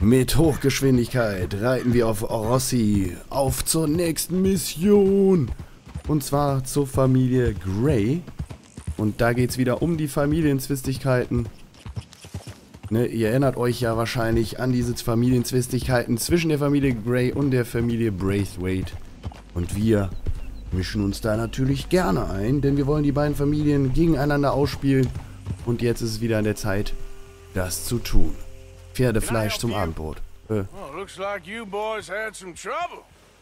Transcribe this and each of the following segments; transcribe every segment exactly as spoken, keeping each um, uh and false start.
Mit Hochgeschwindigkeit reiten wir auf Rossi auf zur nächsten Mission. Und zwar zur Familie Gray. Und da geht es wieder um die Familienzwistigkeiten. Ne, ihr erinnert euch ja wahrscheinlich an diese Familienzwistigkeiten zwischen der Familie Gray und der Familie Braithwaite. Und wir mischen uns da natürlich gerne ein, denn wir wollen die beiden Familien gegeneinander ausspielen. Und jetzt ist es wieder an der Zeit, das zu tun. Pferdefleisch zum Abendbrot. Äh. Oh, looks like you boys had some trouble.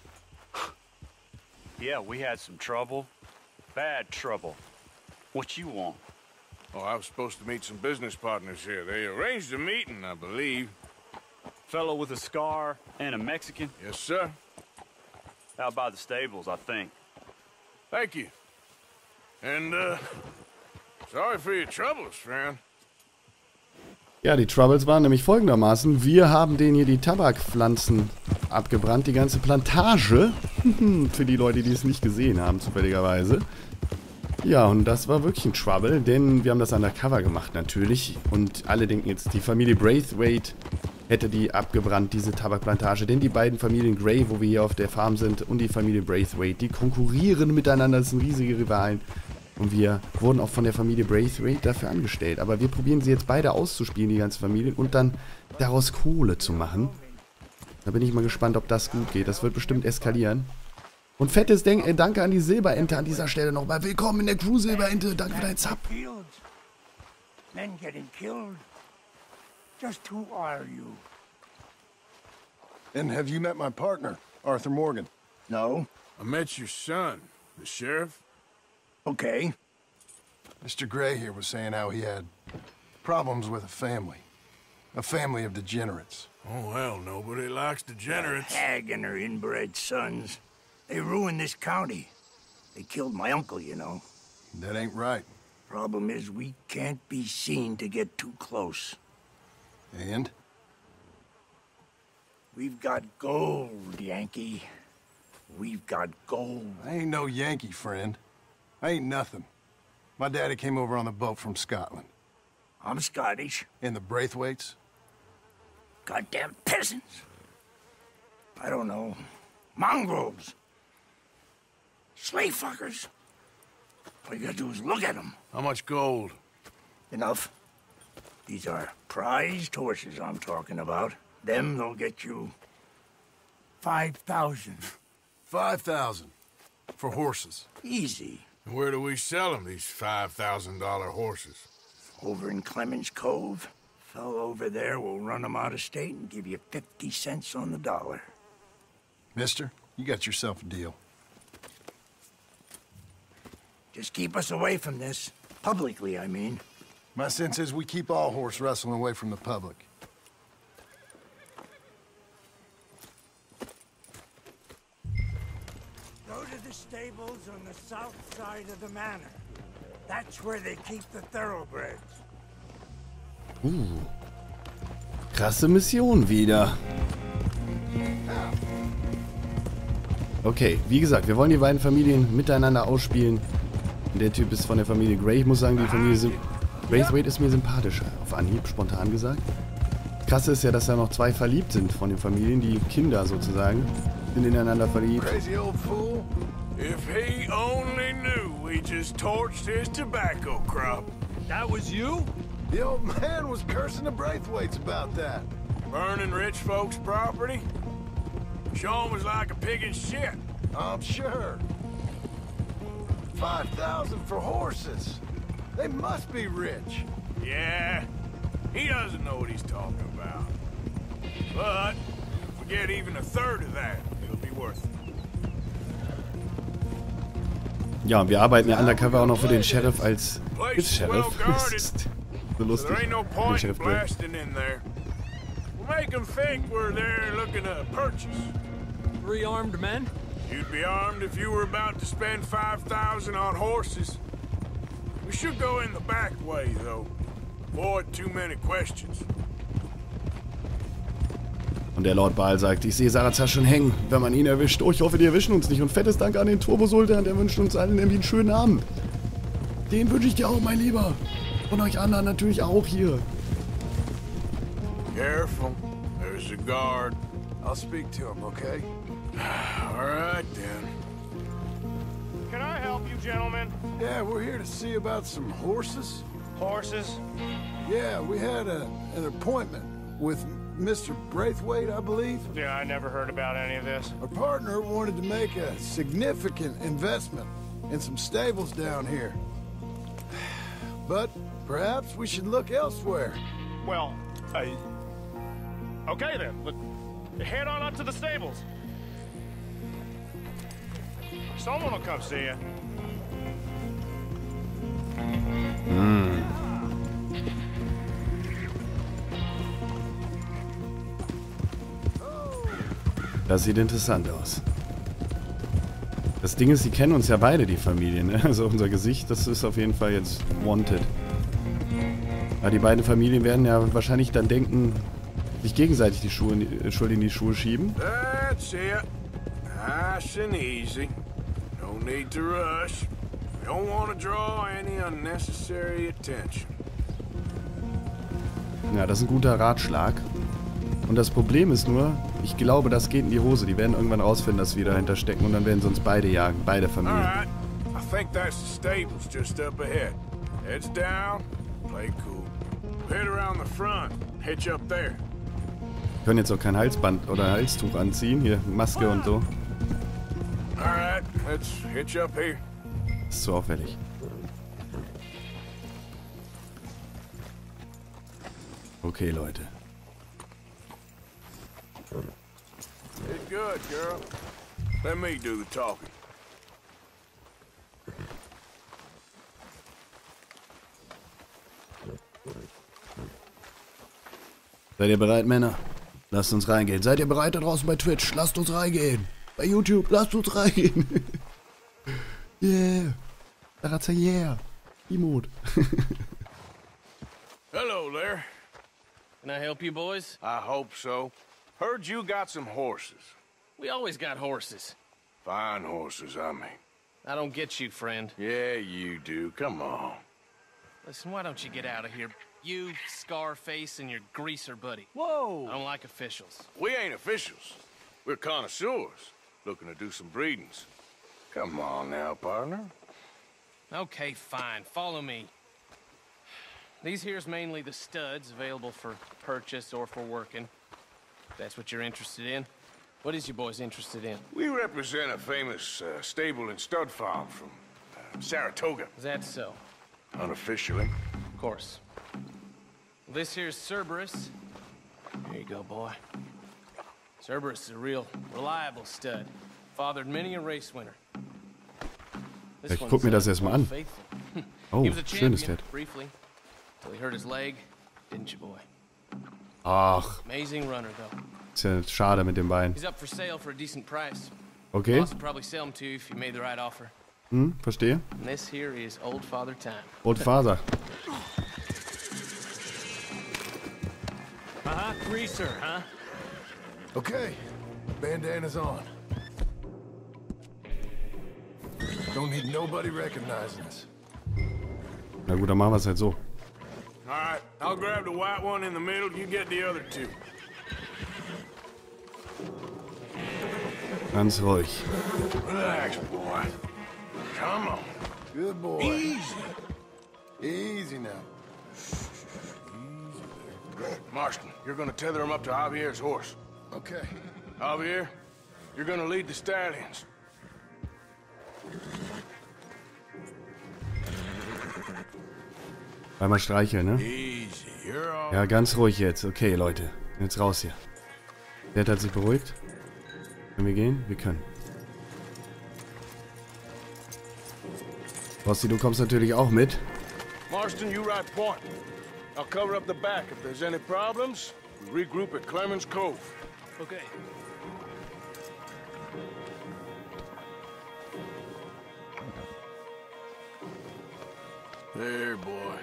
Yeah, we had some trouble. Bad trouble. What you want? Oh, I was supposed to meet some business partners here. They arranged a meeting, I believe. Fellow with a scar and a Mexican? Yes, sir. Out by the stables, I think. Thank you. And, uh, sorry for your troubles, friend. Ja, die Troubles waren nämlich folgendermaßen. Wir haben denen hier die Tabakpflanzen abgebrannt, die ganze Plantage. Für die Leute, die es nicht gesehen haben, zufälligerweise. Ja, und das war wirklich ein Trouble, denn wir haben das undercover gemacht natürlich. Und alle denken jetzt, die Familie Braithwaite hätte die abgebrannt, diese Tabakplantage. Denn die beiden Familien Gray, wo wir hier auf der Farm sind, und die Familie Braithwaite, die konkurrieren miteinander, das sind riesige Rivalen. Und wir wurden auch von der Familie Braithwaite dafür angestellt. Aber wir probieren sie jetzt beide auszuspielen, die ganze Familie, und dann daraus Kohle zu machen. Da bin ich mal gespannt, ob das gut geht. Das wird bestimmt eskalieren. Und fettes Denk äh, Danke an die Silberente an dieser Stelle nochmal. Willkommen in der Crew, Silberente. Danke für deinen Sub. Men getting killed. Just who are you? And have you met my partner, Arthur Morgan? No? I met your son, the sheriff. Okay. Mister Gray here was saying how he had problems with a family. A family of degenerates. Oh, well, nobody likes degenerates. That hag and her inbred sons. They ruined this county. They killed my uncle, you know. That ain't right. Problem is, we can't be seen to get too close. And? We've got gold, Yankee. We've got gold. I ain't no Yankee, friend. I ain't nothing. My daddy came over on the boat from Scotland. I'm Scottish. And the Braithwaites? Goddamn peasants. I don't know. Mongrels. Slave fuckers. All you gotta do is look at them. How much gold? Enough. These are prized horses I'm talking about. Them, they'll get you five thousand. Five thousand. For horses. Easy. And where do we sell them, these five thousand dollar horses? Over in Clemens Cove. Fellow over there will run them out of state and give you fifty cents on the dollar. Mister, you got yourself a deal. Just keep us away from this. Publicly, I mean. My sense is we keep all horse wrestling away from the public. Go to the stables on the south side of the manor. That's where they keep the thoroughbreds. Uh. Krasse Mission wieder. Okay, wie gesagt, wir wollen die beiden Familien miteinander ausspielen. Der Typ ist von der Familie Gray. Ich muss sagen, die Familie Braithwaite ist mir sympathischer. Auf Anhieb, spontan gesagt. Krass ist ja, dass da noch zwei verliebt sind von den Familien. Die Kinder sozusagen sind ineinander verliebt. Crazy old fool. If he only knew we just torched his tobacco crop. That was you? The old man was cursing the Braithwaites about that. Burning rich folks' property? Sean was like a pig in shit. I'm sure. Five thousand for horses. They must be rich. Yeah, he doesn't know what he's talking about. But if we get even a third of that, it'll be worth it. Ja, und wir arbeiten ja undercover auch noch für den Sheriff als ist Sheriff. Das ist so lustig. So there ain't no Den point in Sheriff Gray. blasting in there. We'll make them think we're there looking to purchase. Three armed men? You'd be armed if you were about to spend five thousand on horses. We should go in the back way, though. Avoid too many questions. Und der Lord Baal sagt, ich sehe Sarazar schon hängen, wenn man ihn erwischt. Oh, ich hoffe, die erwischen uns nicht. Und fettes Dank an den Turbosultan, der wünscht uns allen irgendwie einen schönen Abend. Den wünsche ich dir auch, mein Lieber. Und euch anderen natürlich auch hier. Careful. as a guard. I'll speak to him, okay? All right, then. Can I help you, gentlemen? Yeah, we're here to see about some horses. Horses? Yeah, we had a, an appointment with Mister Braithwaite, I believe. Yeah, I never heard about any of this. Our partner wanted to make a significant investment in some stables down here. But perhaps we should look elsewhere. Well, uh, okay then. But head on up to the stables. Someone will come see you. Das sieht interessant aus. Das Ding ist, sie kennen uns ja beide, die Familie, ne? Also unser Gesicht, das ist auf jeden Fall jetzt wanted. Aber die beiden Familien werden ja wahrscheinlich dann denken, sich gegenseitig die Schuhe, die Schuld in die Schuhe schieben. That's it. Nice and easy. No need to rush. We don't want to draw any unnecessary attention. Ja, das ist ein guter Ratschlag. Und das Problem ist nur, ich glaube, das geht in die Hose. Die werden irgendwann rausfinden, dass wir dahinter stecken und dann werden sie uns beide jagen. Beide Familien. Alright. I think that's the stables just up ahead. Heads down, play cool. Head around the front, hitch up there. Wir können jetzt auch kein Halsband oder Halstuch anziehen. Hier, Maske und so. Alright, let's hitch up here. Das ist zu auffällig. Okay, Leute. It's good, girl. Let me do the talking. Seid ihr bereit, Männer? Lasst uns reingehen. Seid ihr bereit da draußen bei Twitch? Lasst uns reingehen. Bei YouTube, lasst uns reingehen. Yeah. Daratza, yeah. Emote. Hello there. Can I help you, boys? I hope so. Heard you got some horses. We always got horses. Fine horses, I mean. I don't get you, friend. Yeah, you do. Come on. Listen, why don't you get out of here? You, Scarface, and your greaser buddy. Whoa. I don't like officials. We ain't officials. We're connoisseurs, looking to do some breedings. Come on now, partner. Okay, fine. Follow me. These here's mainly the studs available for purchase or for working. If that's what you're interested in. What is you boys interested in? We represent a famous uh, stable and stud farm from uh, Saratoga. Is that so? Unofficially. Of course. This here's Cerberus. Here you go, boy. Cerberus is a real reliable stud. Fathered many a race winner. Ich guck mir das erstmal an. Oh, schönes Pferd. Briefly, till he hurt his leg, didn't you, boy? Ach, Amazing runner, though. ist ja schade mit dem Bein. He's up for sale for a decent price. Okay. Boss would probably sell him to you if you made the right offer. Hm, verstehe. And this here is Old Father Time. Old Father. Uh-huh, greaser, huh? Okay, bandana's on. Don't need nobody recognizing us. Na gut, dann machen wir es halt so. All right, I'll grab the white one in the middle. You get the other two. Ganz ruhig. Relax, boy. Come on. Good boy. Easy. Easy now. Marston, you're gonna tether him up to Javier's horse. Okay. Javier, you're gonna lead the stallions. Einmal streicheln, ne? Easy, you're all... Ja, ganz ruhig jetzt. Okay, Leute. Jetzt raus hier. Der hat sich beruhigt. Können wir gehen? Wir können. Rossi, du kommst natürlich auch mit. Marston, you ride point. I'll cover up the back. If there's any problems, we regroup at Clemens Cove. Okay. There, boy.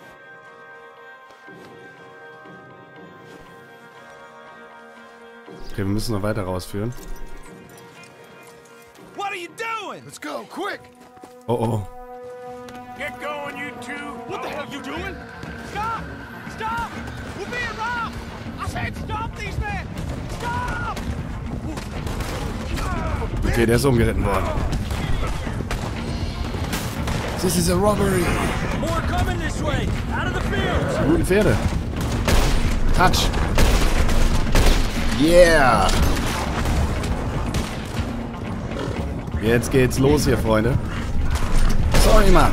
Okay, wir müssen noch weiter rausführen. What are you doing? Let's go, quick! Oh, oh. Get going, you two. What the hell you doing? Stop! Stop! We're being robbed! I Okay, der ist umgeritten worden. This is a robbery. Die guten Pferde. Touch. Yeah. Jetzt geht's los hier, Freunde. Sorry, Mann.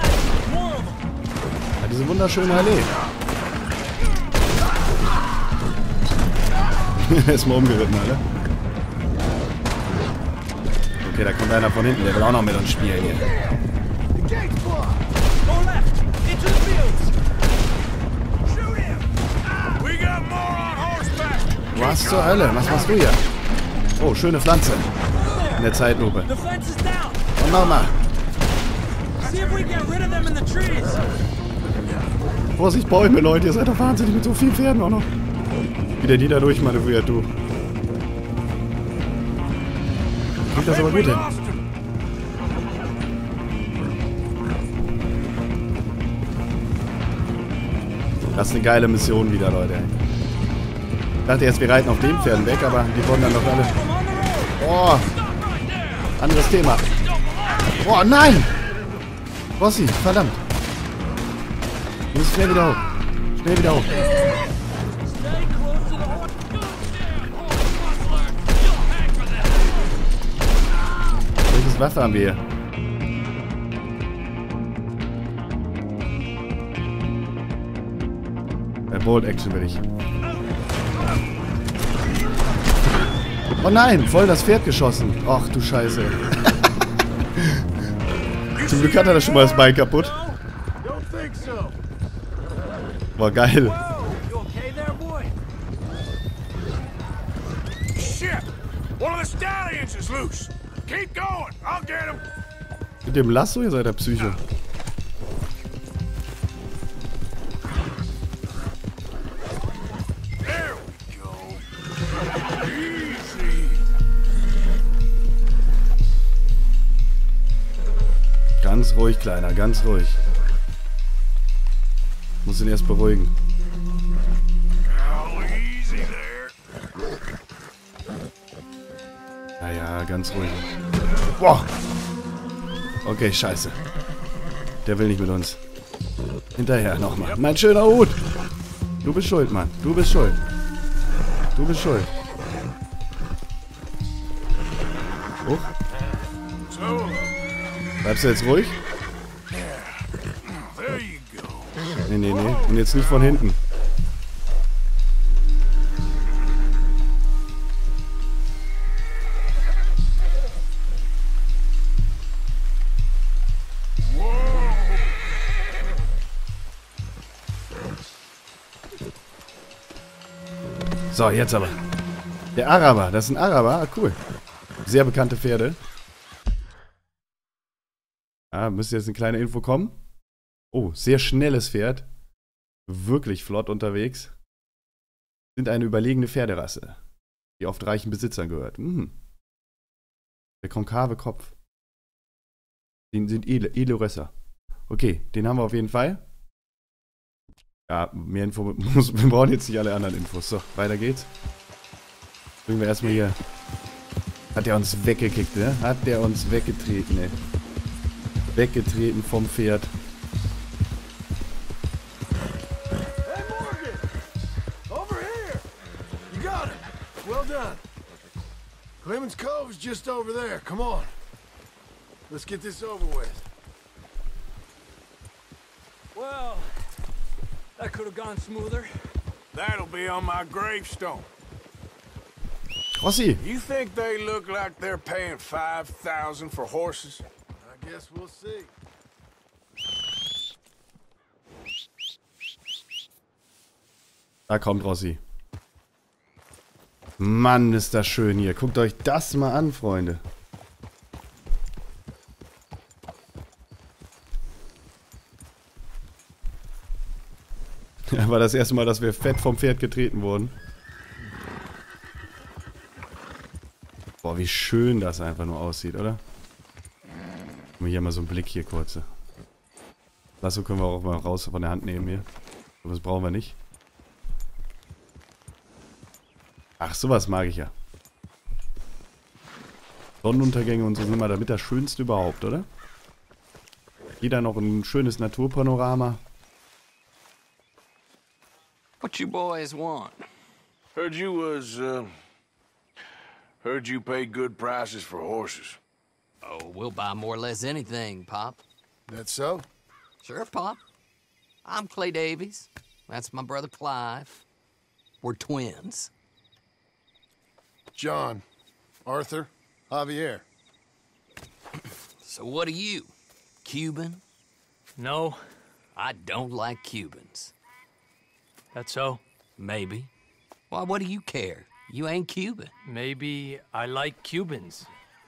Ja, diese wunderschöne Allee. Erstmal umgeritten, Alter. Okay, da kommt einer von hinten, der will auch noch mit uns spielen hier. Was zur Hölle? Was machst du hier? Oh, schöne Pflanze. In der Zeitlupe. Und nochmal. Vorsicht, Bäume, Leute. Ihr seid doch wahnsinnig mit so vielen Pferden auch noch. Wie der die da durchmanövriert, du. Kriegt das aber gut hin. Das ist eine geile Mission wieder, Leute. Ich dachte erst, wir reiten auf den Pferden weg, aber die wurden dann doch alle... Oh! Anderes Thema. Oh, nein! Rossi, verdammt. Du musst schnell wieder hoch. Schnell wieder hoch. Welches Waffe haben wir hier? Der Bolt Action will ich. Oh nein, voll das Pferd geschossen. Ach du Scheiße. Zum Glück hat er das schon mal das Bein kaputt. Boah, geil. Mit dem Lasso, ihr seid der Psycho. Ganz ruhig, Kleiner, ganz ruhig. Muss ihn erst beruhigen. Naja, ganz ruhig. Boah! Okay, scheiße. Der will nicht mit uns. Hinterher nochmal. Mein schöner Hut! Du bist schuld, Mann. Du bist schuld. Du bist schuld. Hoch. Bleibst du jetzt ruhig? Nee, nee, nee. Und jetzt nicht von hinten. So, jetzt aber. Der Araber. Das ist ein Araber. Ah, cool. Sehr bekannte Pferde. Ah, müsste jetzt eine kleine Info kommen. Oh, sehr schnelles Pferd. Wirklich flott unterwegs. Sind eine überlegene Pferderasse, die oft reichen Besitzern gehört. Mhm. Der konkave Kopf. Die sind edle, edle Rösser. Okay, den haben wir auf jeden Fall. Ja, mehr Info muss, wir brauchen jetzt nicht alle anderen Infos. So, weiter geht's. Bringen wir erstmal hier. Hat der uns weggekickt, ne? Hat der uns weggetreten, ey. Weggetreten vom Pferd. Hey, Morgan! Over here! You got it! Well done. Clemens Cove's just over there. Come on. Let's get this over with. Well, that could have gone smoother. That'll be on my gravestone. Rossi! You think they look like they're paying five thousand for horses? I guess we'll see. Da kommt Rossi. Mann, ist das schön hier. Guckt euch das mal an, Freunde. Ja, war das erste Mal, dass wir fett vom Pferd getreten wurden. Boah, wie schön das einfach nur aussieht, oder? Hier mal so einen Blick hier kurz. Lasso können wir auch mal raus von der Hand nehmen hier. Aber das brauchen wir nicht. Ach, sowas mag ich ja. Sonnenuntergänge und so sind mal damit das Schönste überhaupt, oder? Jeder noch ein schönes Naturpanorama. What you boys want? Heard you was, uh... Heard you pay good prices for horses. Oh, we'll buy more or less anything, Pop. That so? Sure, Pop. I'm Clay Davies. That's my brother Clive. We're twins. John, Arthur, Javier. So what are you? Cuban? No, I don't like Cubans. that's so. Maybe. Why, what do you care? You ain't Cuban. Maybe I like Cubans.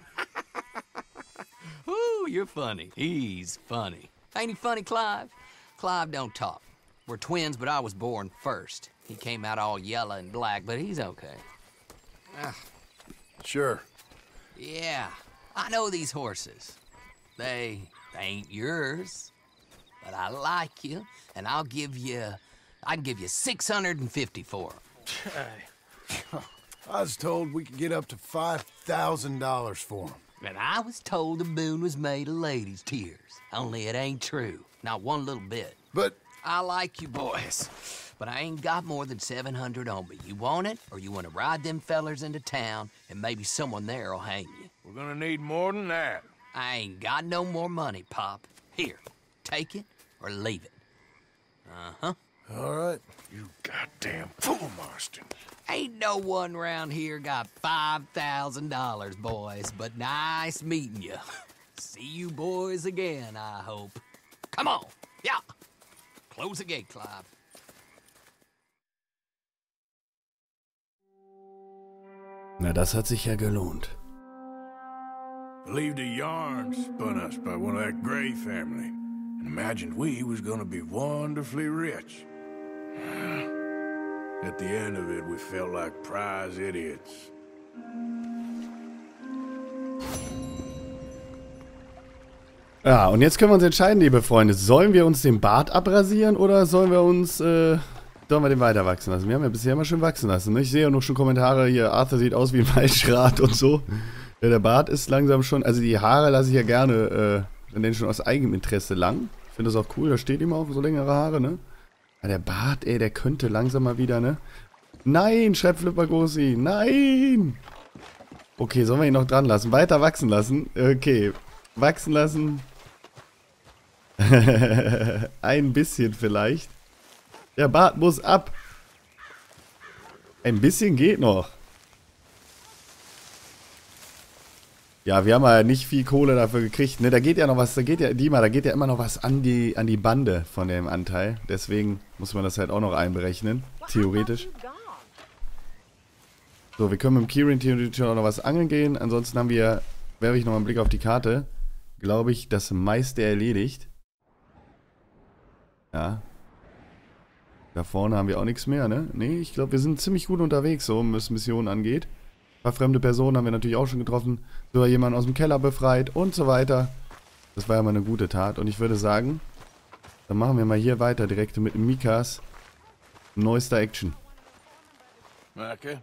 Ooh, you're funny. He's funny. Ain't he funny, Clive? Clive don't talk. We're twins, but I was born first. He came out all yellow and black, but he's okay. Ah, Sure. yeah, I know these horses. They, they ain't yours. But I like you, and I'll give you... I can give you six hundred fifty for them. I was told we could get up to five thousand dollars for them. And I was told the moon was made of ladies' tears. Only it ain't true. Not one little bit. But I like you boys, but I ain't got more than seven hundred on me. You want it, or you want to ride them fellers into town, and maybe someone there'll hang you? We're gonna need more than that. I ain't got no more money, Pop. Here, take it or leave it. Uh-huh. all right. You goddamn fool, Marston. Ain't no one round here got five thousand dollars, boys, but nice meeting you. See you boys again, I hope. Come on, yeah. Close the gate, Clive. Na, das hat sich ja gelohnt. Believed a yarn spun us by one of that Gray family, and imagined we was gonna be wonderfully rich. At the end of it, we felt like prize idiots. Ja, und jetzt können wir uns entscheiden, liebe Freunde. Sollen wir uns den Bart abrasieren oder sollen wir uns, äh, sollen wir den weiter wachsen lassen? Wir haben ja bisher immer schön wachsen lassen. Ne? Ich sehe ja noch schon Kommentare hier, Arthur sieht aus wie ein Waldschrat und so. Ja, der Bart ist langsam schon, also die Haare lasse ich ja gerne, äh, dann schon aus eigenem Interesse lang. Ich finde das auch cool, da steht ihm auch so längere Haare, ne? Ja, der Bart, ey, der könnte langsam mal wieder, ne? Nein, schreibt Flipper Grossi, nein! Okay, sollen wir ihn noch dran lassen? Weiter wachsen lassen? Okay, wachsen lassen. Ein bisschen vielleicht. Der Bart muss ab. Ein bisschen geht noch. Ja, wir haben ja nicht viel Kohle dafür gekriegt. Ne, da geht ja noch was, da geht ja, Dima, da geht ja immer noch was an die, an die Bande von dem Anteil. Deswegen muss man das halt auch noch einberechnen. Theoretisch. So, wir können mit dem Kieran theoretisch auch noch was angeln gehen. Ansonsten haben wir, werfe ich noch mal einen Blick auf die Karte, glaube ich, das meiste erledigt. Ja. Da vorne haben wir auch nichts mehr, ne? Ne, ich glaube, wir sind ziemlich gut unterwegs, so was Missionen angeht. Ein paar fremde Personen haben wir natürlich auch schon getroffen. Sogar jemanden aus dem Keller befreit und so weiter. Das war ja mal eine gute Tat. Und ich würde sagen, dann machen wir mal hier weiter, direkt mit Mikas neuester Action. Okay.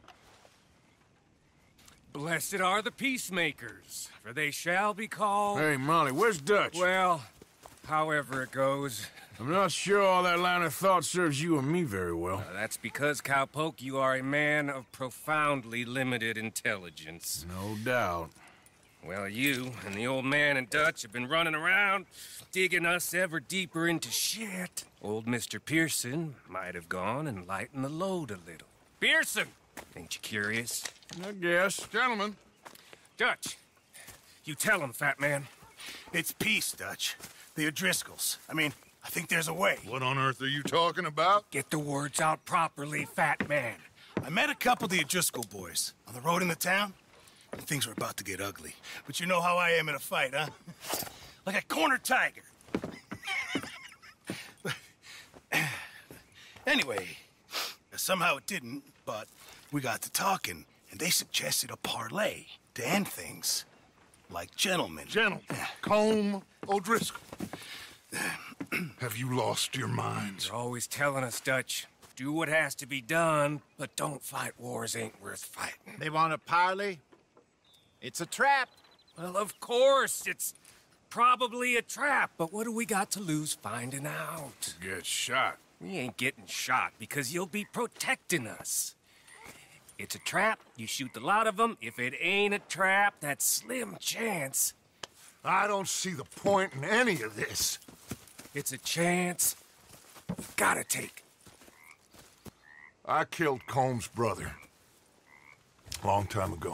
Blessed are the peacemakers, for they shall be called... Hey, Molly, where's Dutch? Well, however it goes. I'm not sure all that line of thought serves you and me very well. Uh, that's because, Cowpoke, you are a man of profoundly limited intelligence. No doubt. Well, you and the old man and Dutch have been running around, digging us ever deeper into shit. Old Mister Pearson might have gone and lightened the load a little. Pearson! Ain't you curious? I guess. Gentlemen. Dutch, you tell him, fat man. It's peace, Dutch. The O'Driscolls. I mean, I think there's a way. What on earth are you talking about? Get the words out properly, fat man. I met a couple of the O'Driscoll boys on the road in the town, and things were about to get ugly. But you know how I am in a fight, huh? Like a corner tiger. Anyway, somehow it didn't, but we got to talking, and they suggested a parlay to end things. Like gentlemen. Gentlemen. Colm O'Driscoll. Have you lost your minds? You're always telling us, Dutch. Do what has to be done, but don't fight wars ain't worth fighting. They want a parley? It's a trap. Well, of course, it's probably a trap, but what do we got to lose finding out? Get shot. We ain't getting shot because you'll be protecting us. It's a trap, you shoot the lot of them. If it ain't a trap, that's slim chance. I don't see the point in any of this. It's a chance you gotta take. I killed Combs' brother. A long time ago.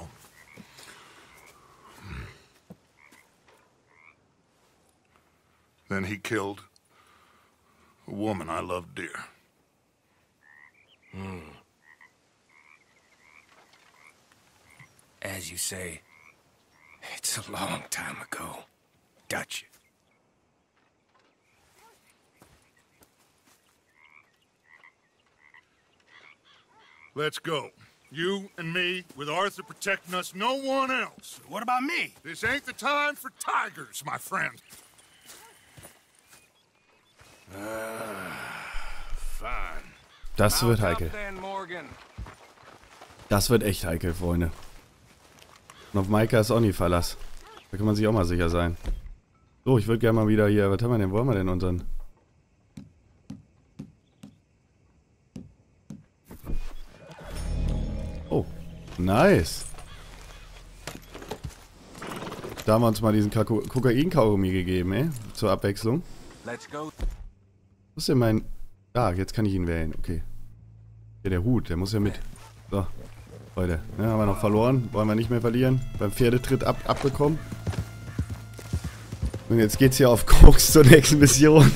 Then he killed a woman I loved dear. Hmm. As you say, it's a long time ago, Dutch. Let's go. You and me, with Arthur protecting us, no one else. What about me? This ain't the time for tigers, my friend. Das wird heikel. Das wird echt heikel, Freunde. Und auf Micah ist auch nie Verlass. Da kann man sich auch mal sicher sein. So, ich würde gerne mal wieder hier... Was haben wir denn? Wo haben wir denn unseren... Oh, nice. Da haben wir uns mal diesen Kokain-Kaugummi gegeben, ey. Zur Abwechslung. Let's go. Was ist denn mein... Ah, jetzt kann ich ihn wählen. Okay. Ja, der Hut, der muss ja mit. So. Leute, ne, haben wir noch verloren. Wollen wir nicht mehr verlieren. Beim Pferdetritt ab, abbekommen. Und jetzt geht's hier auf Koks zur nächsten Mission.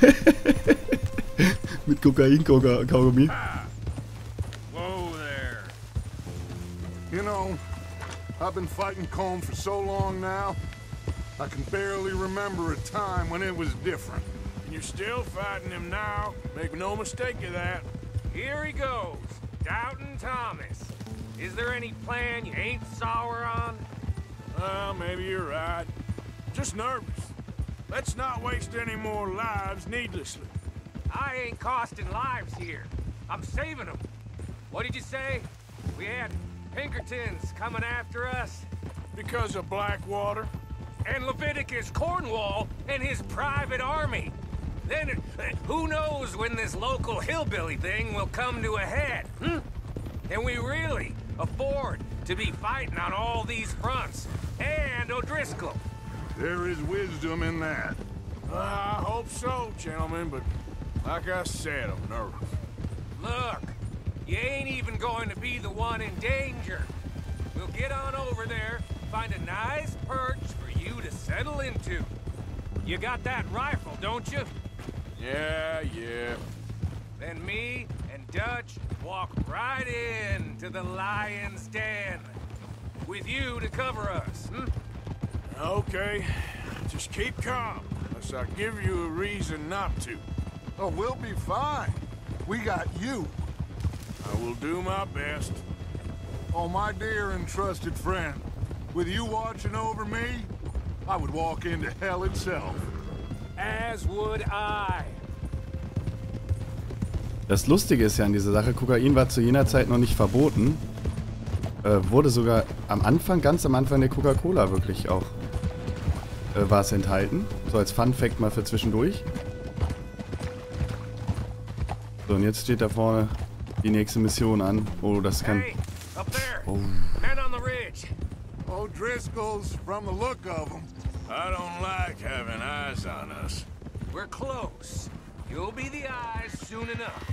Mit Kokain-Kaugummi. Whoa there. You know, I've been fighting Combs for so long now, I can barely remember a time when it was different. And you're still fighting him now. Make no mistake of that. Here he goes, Doubting Thomas. Is there any plan you ain't sour on? Well, maybe you're right. Just nervous. Let's not waste any more lives needlessly. I ain't costing lives here. I'm saving them. What did you say? We had Pinkertons coming after us? Because of Blackwater? And Leviticus Cornwall and his private army. Then, uh, who knows when this local hillbilly thing will come to a head, hmm? Can we really afford to be fighting on all these fronts? And O'Driscoll. There is wisdom in that. Uh, I hope so, gentlemen, but like I said, I'm nervous. Look, you ain't even going to be the one in danger. We'll get on over there, find a nice perch for you to settle into. You got that rifle, don't you? Yeah, yeah. Then me and Dutch walk right in to the lion's den. With you to cover us, hmm? Okay. Just keep calm, unless I give you a reason not to. Oh, we'll be fine. We got you. I will do my best. Oh, my dear and trusted friend. With you watching over me, I would walk into hell itself. As would I. Das Lustige ist ja an dieser Sache, Kokain war zu jener Zeit noch nicht verboten. Äh, wurde sogar am Anfang, ganz am Anfang der Coca-Cola wirklich auch, äh, war es enthalten. So als Fun-Fact mal für zwischendurch. So, und jetzt steht da vorne die nächste Mission an. Oh, das kann... Oh. O'Driscoll's from the look of them. I don't like having eyes on us. We're close. You'll be the eyes soon enough.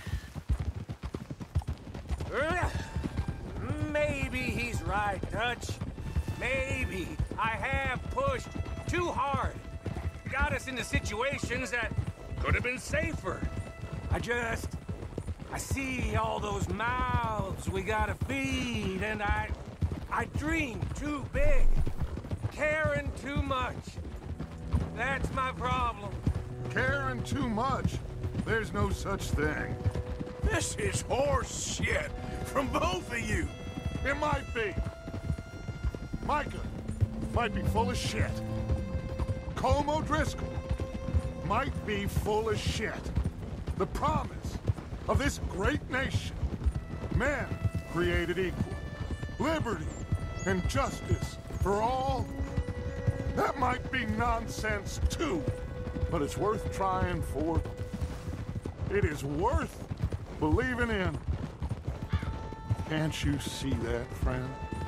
Maybe he's right, Dutch. Maybe I have pushed too hard. Got us into situations that could have been safer. I just... I see all those mouths we gotta feed, and I... I dream too big. Caring too much. That's my problem. Caring too much? There's no such thing. This is horse shit from both of you. It might be. Micah might be full of shit. Colm O'Driscoll might be full of shit. The promise of this great nation. Men created equal. Liberty and justice for all. That might be nonsense too, but it's worth trying for. It is worth believing in. Can't you see that, friend?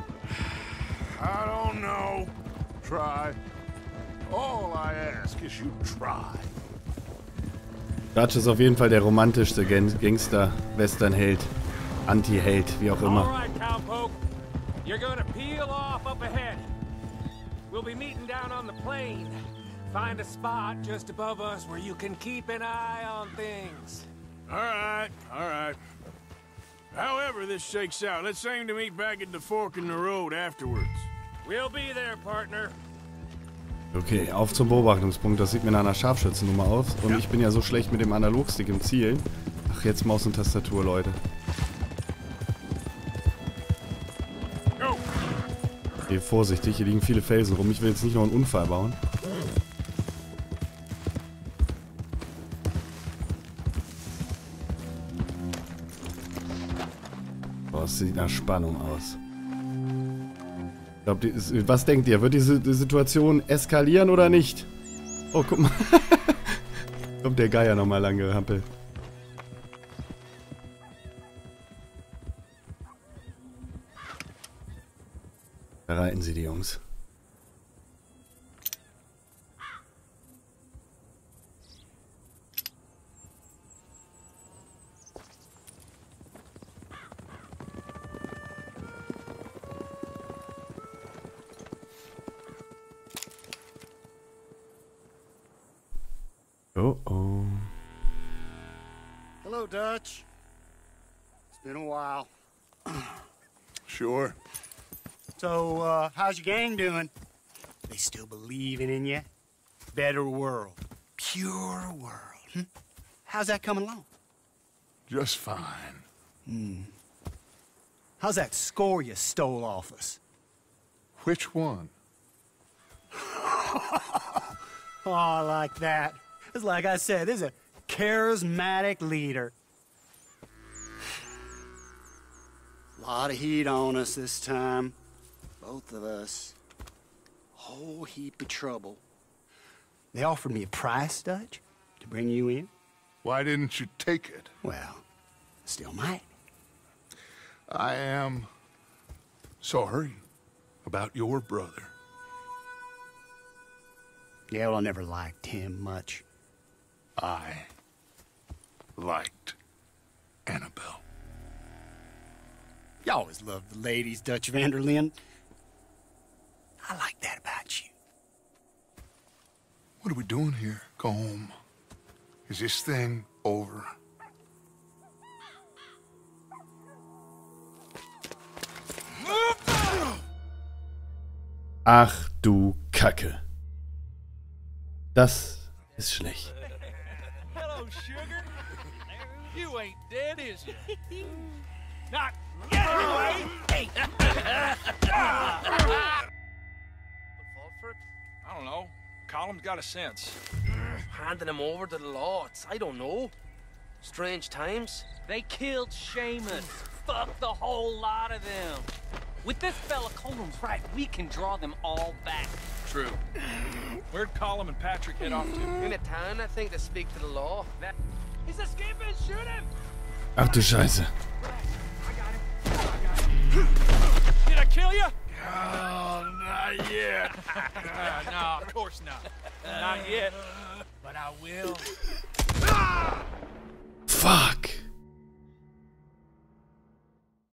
I don't know. Try. All I ask is you try. Dutch ist auf jeden Fall der romantischste Gang Gangster, Western-Held, Anti-Held, wie auch immer. All right, cowpoke. You're gonna peel off up ahead. We'll be meeting down on the plain. Find a spot just above us where you can keep an eye on things. All right, all right. However this shakes out, let's aim to meet back at the fork in the road afterwards. We'll be there, partner. Okay, auf zum Beobachtungspunkt. Das sieht mir nach einer Scharfschützennummer aus. Und ja. Ich bin ja so schlecht mit dem Analogstick im Zielen. Ach, jetzt Maus und Tastatur, Leute. Okay, vorsichtig. Hier liegen viele Felsen rum. Ich will jetzt nicht noch einen Unfall bauen. Boah, das sieht nach Spannung aus. Ich glaub, die, was denkt ihr? Wird diese die Situation eskalieren oder nicht? Oh, guck mal. Kommt der Geier nochmal lang gehampelt. Da reiten sie, die Jungs. Oh, oh. Hello, Dutch. It's been a while. Sure. So, uh, how's your gang doing? They still believing in you? Better world. Pure world. Hmm? How's that coming along? Just fine. Hmm. How's that score you stole off us? Which one? Oh, I like that. It's like I said, this is a charismatic leader. A lot of heat on us this time. Both of us. Whole heap of trouble. They offered me a price, Dutch, to bring you in. Why didn't you take it? Well, still might. I am sorry about your brother. Yeah, well, I never liked him much. I liked Annabelle. You always loved the ladies, Dutch van der Linde. I like that about you. What are we doing here? Go home. Is this thing over? Ach du Kacke. Das ist schlecht. Hello, sugar. You ain't dead, is you? Not yet, anyway. Hey. I don't know. Column's got a sense. Handing him over to the law. It's, I don't know. Strange times. They killed Seamus. Fuck the whole lot of them. With this fella Colum's right, we can draw them all back. True. Where'd Colum and Patrick head off to? In a town, I think, to speak to the law. That... He's escaping! Shoot him! Ach du Scheiße. Did I kill you? Oh, not yet. uh, no, of course not. Not yet. But I will. Ah!